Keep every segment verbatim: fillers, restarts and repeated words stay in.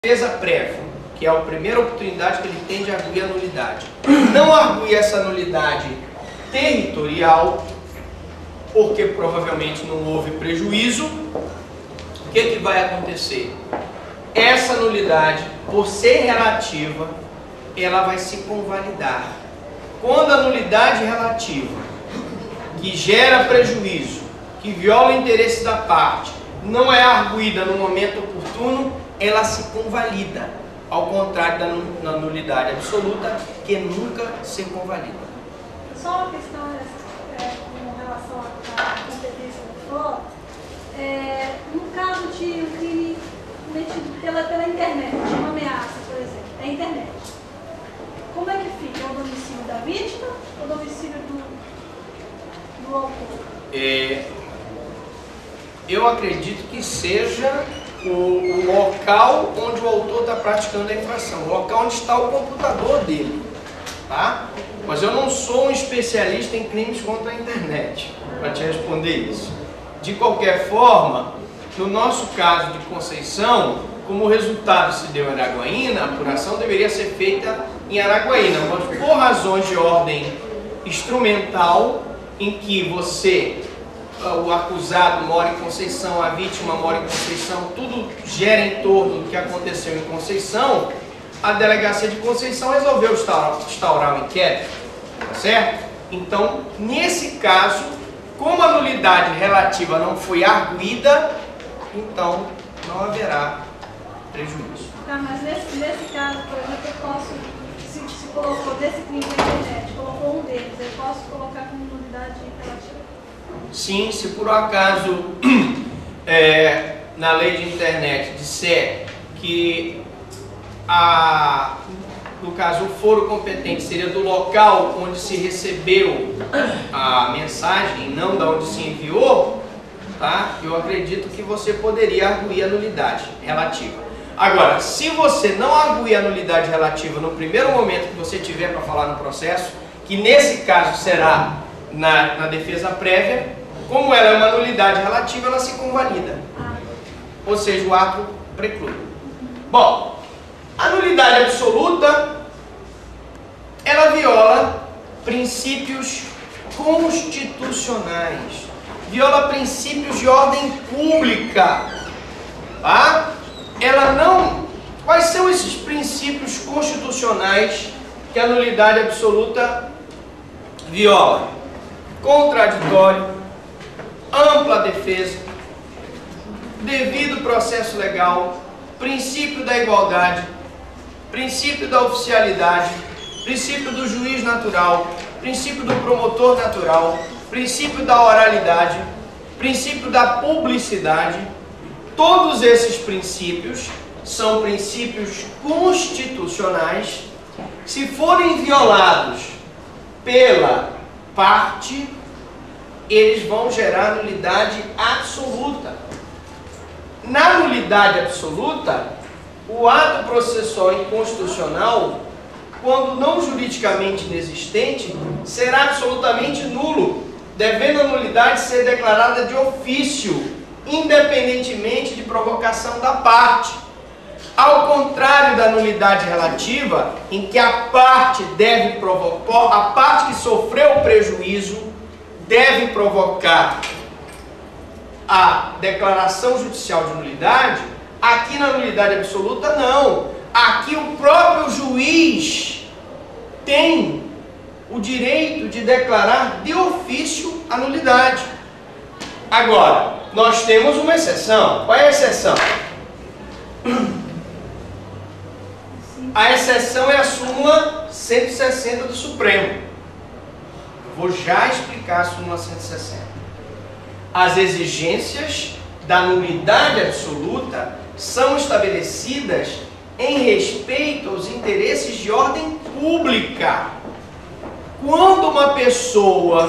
defesa prévia, que é a primeira oportunidade que ele tem de arguir a nulidade. Não arguir essa nulidade territorial, porque provavelmente não houve prejuízo. O que, que vai acontecer? Essa nulidade, por ser relativa, ela vai se convalidar. Quando a nulidade relativa, que gera prejuízo, que viola o interesse da parte, não é arguída no momento oportuno, ela se convalida, ao contrário da nulidade absoluta, que nunca se convalida. Só uma questão é, com relação à competência do fórum. É, no caso de um crime cometido pela, pela internet, de uma ameaça, por exemplo, é a internet. Como é que fica? É o domicílio da vítima ou o domicílio do, do autor? É, eu acredito que seja o, o local onde o autor está praticando a infração, o local onde está o computador dele, tá? Mas eu não sou um especialista em crimes contra a internet para te responder isso. De qualquer forma, no nosso caso de Conceição, como o resultado se deu em Araguaína, a apuração deveria ser feita em Araguaína, mas por razões de ordem instrumental, em que você, o acusado mora em Conceição, a vítima mora em Conceição, tudo gera em torno do que aconteceu em Conceição, a delegacia de Conceição resolveu instaurar um inquérito, tá certo? Então, nesse caso, como a nulidade relativa não foi arguída, então não haverá prejuízo. Tá, mas nesse, nesse caso, por exemplo, eu posso, se, se colocou desse crime na internet, colocou um deles, eu posso colocar como nulidade relativa? Sim, se por acaso é, na lei de internet disser que a, no caso o foro competente seria do local onde se recebeu a mensagem, não da onde se enviou, tá? Eu acredito que você poderia arguir a nulidade relativa. Agora, se você não arguir a nulidade relativa no primeiro momento que você tiver para falar no processo, que nesse caso será na, na defesa prévia, como ela é uma nulidade relativa, ela se convalida. Ou seja, o ato preclui. Bom, a nulidade absoluta, ela viola princípios constitucionais, viola princípios de ordem pública, tá? Ela não... Quais são esses princípios constitucionais que a nulidade absoluta viola? Contraditório, ampla defesa, devido processo legal, princípio da igualdade, princípio da oficialidade, princípio do juiz natural, princípio do promotor natural, princípio da oralidade, princípio da publicidade. Todos esses princípios são princípios constitucionais. Se forem violados pela parte, eles vão gerar nulidade absoluta. Na nulidade absoluta, o ato processual inconstitucional, quando não juridicamente inexistente, será absolutamente nulo, devendo a nulidade ser declarada de ofício, independentemente de provocação da parte. Ao contrário da nulidade relativa, em que a parte deve provocar, a parte que sofreu o prejuízo deve provocar a declaração judicial de nulidade, aqui na nulidade absoluta não. Aqui o próprio juiz tem o direito de declarar de ofício a nulidade. Agora, nós temos uma exceção. Qual é a exceção? A exceção é a súmula cento e sessenta do Supremo. Vou já explicar a súmula cento e sessenta. As exigências da nulidade absoluta são estabelecidas em respeito aos interesses de ordem pública. Quando uma pessoa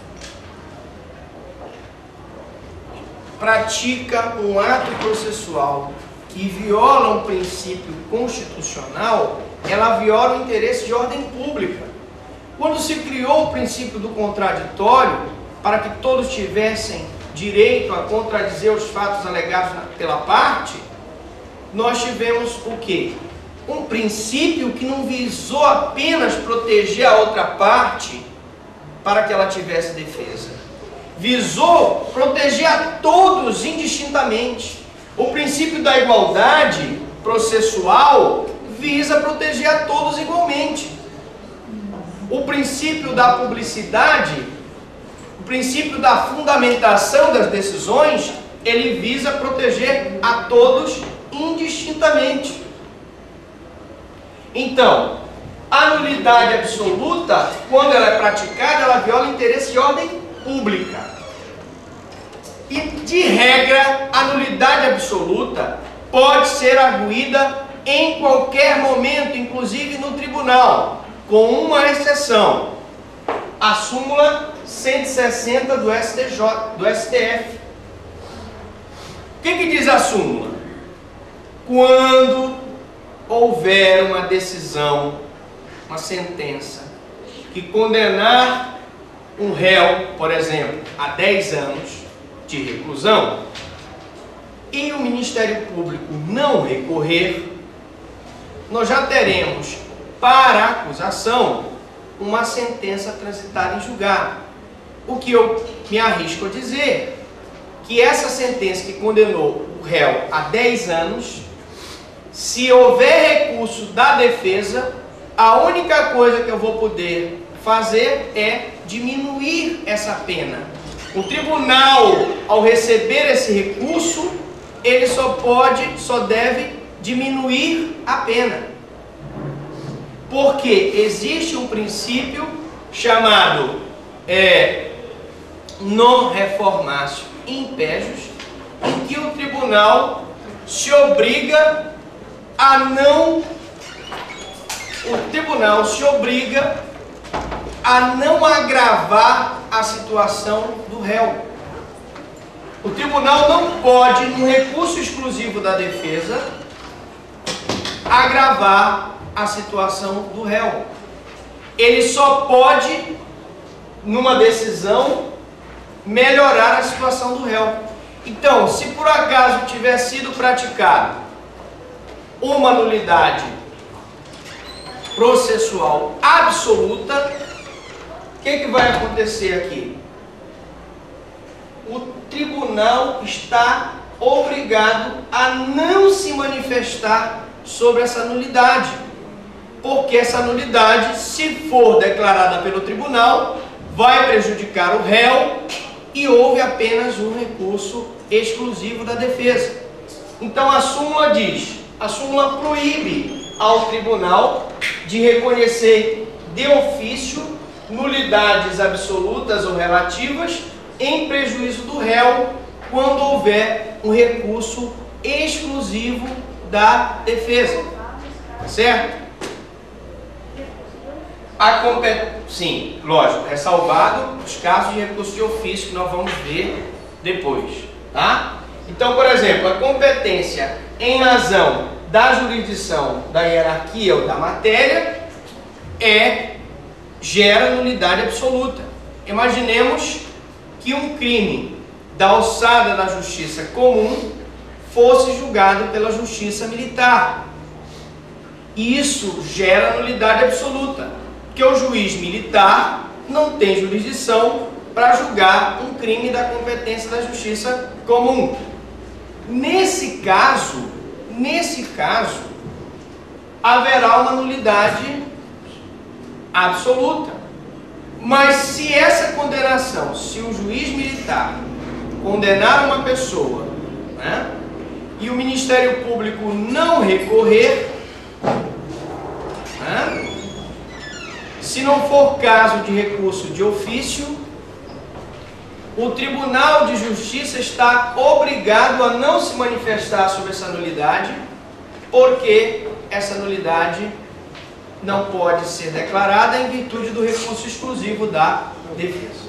pratica um ato processual e viola um princípio constitucional, ela viola o interesse de ordem pública. Quando se criou o princípio do contraditório, para que todos tivessem direito a contradizer os fatos alegados pela parte, nós tivemos o quê? Um princípio que não visou apenas proteger a outra parte para que ela tivesse defesa. Visou proteger a todos indistintamente. O princípio da igualdade processual visa proteger a todos igualmente. O princípio da publicidade, o princípio da fundamentação das decisões, ele visa proteger a todos indistintamente. Então, a nulidade absoluta, quando ela é praticada, ela viola interesse de ordem pública. E, de regra, a nulidade absoluta pode ser arguída em qualquer momento, inclusive no tribunal, com uma exceção: a súmula cento e sessenta do S T J, do S T F. O que que diz a súmula? Quando houver uma decisão, uma sentença, que condenar um réu, por exemplo, a dez anos de reclusão, e o Ministério Público não recorrer, nós já teremos para a acusação uma sentença transitada em julgado. O que eu me arrisco a dizer, que essa sentença que condenou o réu a dez anos, se houver recurso da defesa, a única coisa que eu vou poder fazer é diminuir essa pena. O tribunal, ao receber esse recurso, ele só pode, só deve diminuir a pena. Porque existe um princípio chamado é, non reformatio impejus, em que o tribunal se obriga a não, o tribunal se obriga a não agravar a situação do réu. O tribunal não pode, no recurso exclusivo da defesa, agravar a situação do réu. Ele só pode, numa decisão, melhorar a situação do réu. Então, se por acaso tiver sido praticado uma nulidade processual absoluta, o que que vai acontecer aqui? O tribunal está obrigado a não se manifestar sobre essa nulidade, porque essa nulidade, se for declarada pelo tribunal, vai prejudicar o réu e houve apenas um recurso exclusivo da defesa. Então a súmula diz, a súmula proíbe ao tribunal de reconhecer de ofício nulidades absolutas ou relativas em prejuízo do réu quando houver um recurso exclusivo da defesa. Certo? A compet... Sim, lógico, é salvado os casos de recurso de ofício que nós vamos ver depois. Tá? Então, por exemplo, a competência em razão da jurisdição, da hierarquia ou da matéria é, gera nulidade absoluta. Imaginemos que um crime da alçada da justiça comum fosse julgado pela justiça militar. Isso gera nulidade absoluta, porque o juiz militar não tem jurisdição para julgar um crime da competência da justiça comum. Nesse caso, nesse caso, haverá uma nulidade absoluta. Mas se essa condenação, se o juiz militar condenar uma pessoa, né, e o Ministério Público não recorrer, né, se não for caso de recurso de ofício, o Tribunal de Justiça está obrigado a não se manifestar sobre essa nulidade, porque essa nulidade não pode ser declarada em virtude do recurso exclusivo da defesa.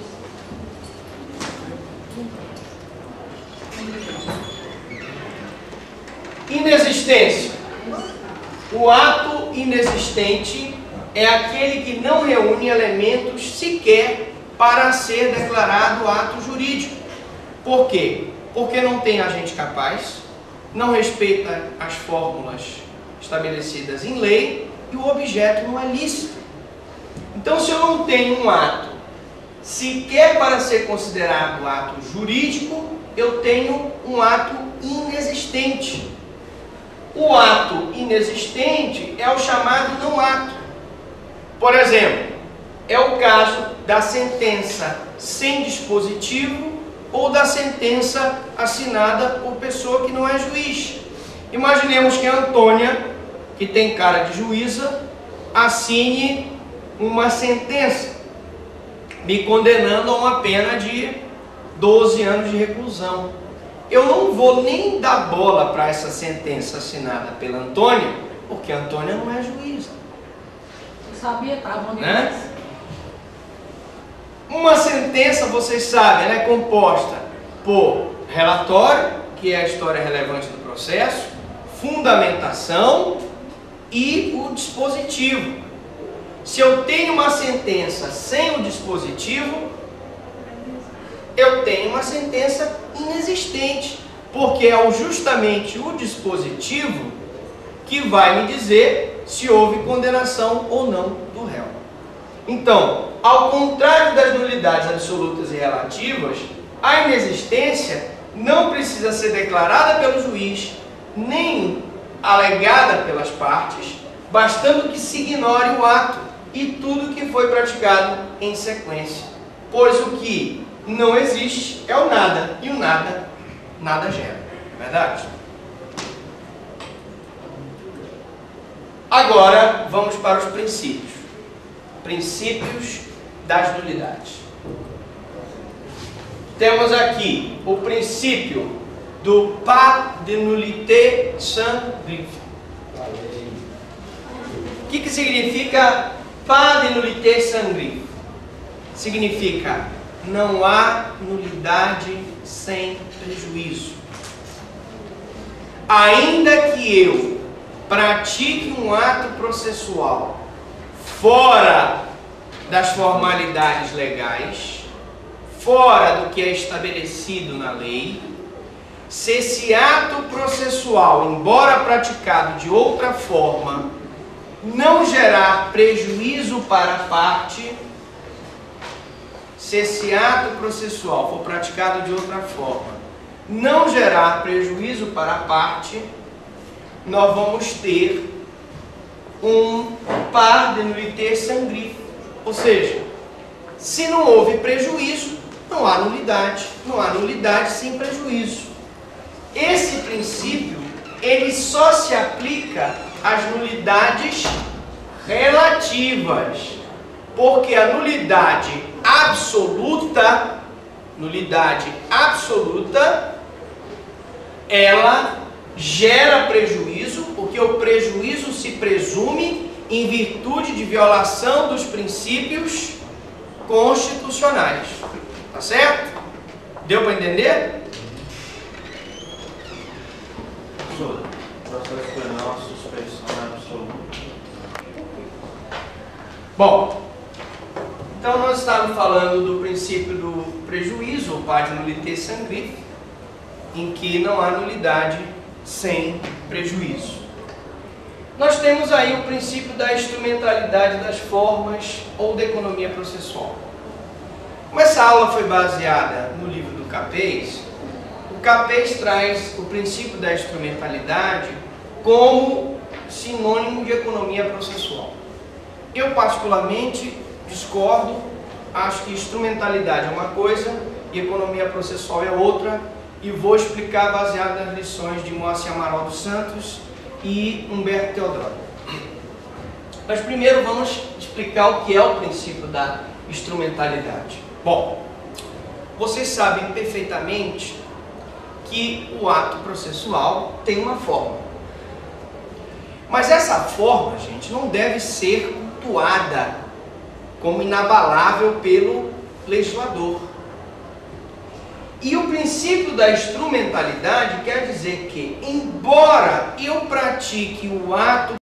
Inexistência. O ato inexistente é aquele que não reúne elementos sequer para ser declarado ato jurídico. Por quê? Porque não tem agente capaz, não respeita as fórmulas estabelecidas em lei e o objeto não é lícito. Então, se eu não tenho um ato sequer para ser considerado ato jurídico, eu tenho um ato inexistente. O ato inexistente é o chamado não ato. Por exemplo, é o caso da sentença sem dispositivo ou da sentença assinada por pessoa que não é juiz. Imaginemos que a Antônia, que tem cara de juíza, assine uma sentença me condenando a uma pena de doze anos de reclusão. Eu não vou nem dar bola para essa sentença assinada pela Antônia, porque a Antônia não é juíza. Eu sabia, estava onde né? Uma sentença, vocês sabem, ela é composta por relatório, que é a história relevante do processo, fundamentação e o dispositivo. Se eu tenho uma sentença sem o dispositivo, eu tenho uma sentença inexistente, porque é justamente o dispositivo que vai me dizer se houve condenação ou não do réu. Então, ao contrário das nulidades absolutas e relativas, a inexistência não precisa ser declarada pelo juiz, nem alegada pelas partes, bastando que se ignore o ato e tudo que foi praticado em sequência. Pois o que não existe é o nada, e o nada, nada gera. É verdade? Agora, vamos para os princípios. Princípios das nulidades. Temos aqui o princípio do pas de nullité sans griffe. O que, que significa pas de nullité sans griffe? Significa não há nulidade sem prejuízo. Ainda que eu pratique um ato processual fora das formalidades legais, fora do que é estabelecido na lei, se esse ato processual, embora praticado de outra forma, não gerar prejuízo para a parte, se esse ato processual for praticado de outra forma, não gerar prejuízo para a parte, nós vamos ter um pas de nullité sans griffe. Ou seja, se não houve prejuízo, não há nulidade. Não há nulidade sem prejuízo. Esse princípio, ele só se aplica às nulidades relativas, porque a nulidade absoluta, nulidade absoluta, ela gera prejuízo, porque o prejuízo se presume em virtude de violação dos princípios constitucionais. Tá certo? Deu para entender? Professor, o processo penal, a suspeição é absoluta. Bom, então nós estávamos falando do princípio do prejuízo, ou pas de nullité sans griffe, em que não há nulidade sem prejuízo. Nós temos aí o princípio da instrumentalidade das formas ou da economia processual. Como essa aula foi baseada no livro do Capês, o Capês traz o princípio da instrumentalidade como sinônimo de economia processual. Eu particularmente discordo, acho que instrumentalidade é uma coisa e economia processual é outra, e vou explicar baseado nas lições de Moacir Amaral dos Santos e Humberto Teodoro. Mas primeiro vamos explicar o que é o princípio da instrumentalidade. Bom, vocês sabem perfeitamente que o ato processual tem uma forma. Mas essa forma, gente, não deve ser cultuada como inabalável pelo legislador. E o princípio da instrumentalidade quer dizer que, embora eu pratique o ato